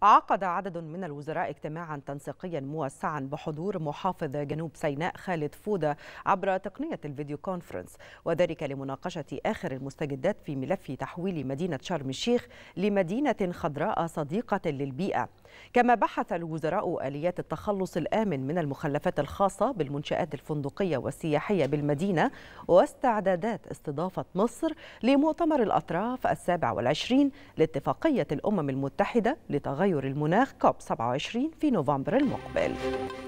عقد عدد من الوزراء اجتماعا تنسيقيا موسعا بحضور محافظ جنوب سيناء خالد فودة عبر تقنية الفيديو كونفرنس، وذلك لمناقشة آخر المستجدات في ملف تحويل مدينة شرم الشيخ لمدينة خضراء صديقة للبيئة. كما بحث الوزراء آليات التخلص الآمن من المخلفات الخاصة بالمنشآت الفندقية والسياحية بالمدينة، واستعدادات استضافة مصر لمؤتمر الأطراف 27 لاتفاقية الأمم المتحدة لتغير المناخ COP 27 في نوفمبر المقبل.